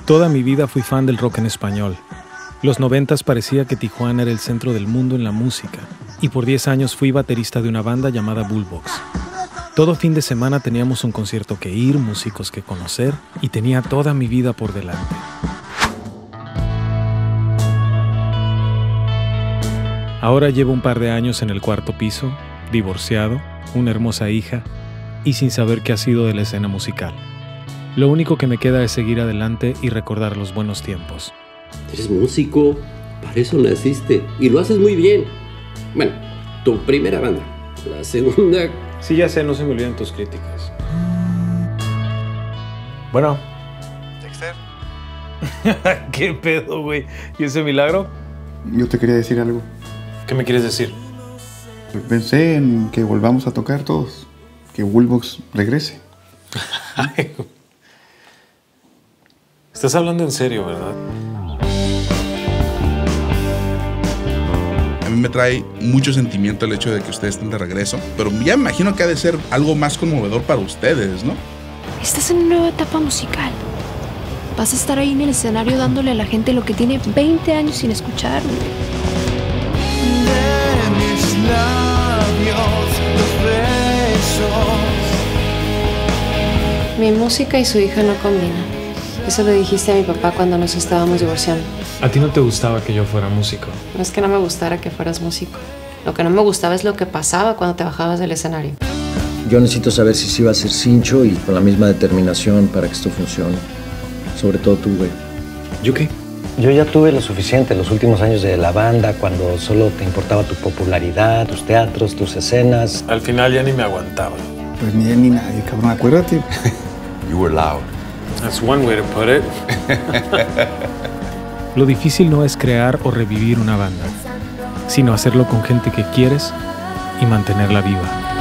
Toda mi vida fui fan del rock en español. Los 90s parecía que Tijuana era el centro del mundo en la música, y por 10 años fui baterista de una banda llamada Bullbox. Todo fin de semana teníamos un concierto que ir, músicos que conocer, y tenía toda mi vida por delante. Ahora llevo un par de años en el cuarto piso, divorciado, una hermosa hija, y sin saber qué ha sido de la escena musical. Lo único que me queda es seguir adelante y recordar los buenos tiempos. Eres músico, para eso naciste, y lo haces muy bien. Bueno, tu primera banda, la segunda... Sí, ya sé, no se me olviden tus críticas. Bueno. Dexter. ¿Qué pedo, güey? ¿Y ese milagro? Yo te quería decir algo. ¿Qué me quieres decir? Pensé en que volvamos a tocar todos, que Bullbox regrese. Estás hablando en serio, ¿verdad? A mí me trae mucho sentimiento el hecho de que ustedes estén de regreso, pero ya me imagino que ha de ser algo más conmovedor para ustedes, ¿no? Estás en una nueva etapa musical. Vas a estar ahí en el escenario dándole a la gente lo que tiene 20 años sin escuchar. De mis labios, los besos. Mi música y su hija no combinan. Eso lo dijiste a mi papá cuando nos estábamos divorciando. ¿A ti no te gustaba que yo fuera músico? No es que no me gustara que fueras músico. Lo que no me gustaba es lo que pasaba cuando te bajabas del escenario. Yo necesito saber si sí va a ser cincho y con la misma determinación para que esto funcione. Sobre todo tú, güey. ¿Yo qué? Yo ya tuve lo suficiente los últimos años de la banda, cuando solo te importaba tu popularidad, tus teatros, tus escenas. Al final ya ni me aguantaba. Pues ni él ni nadie, cabrón, acuérdate. You were loud. That's one way to put it. Lo difícil no es crear o revivir una banda, sino hacerlo con gente que quieres y mantenerla viva.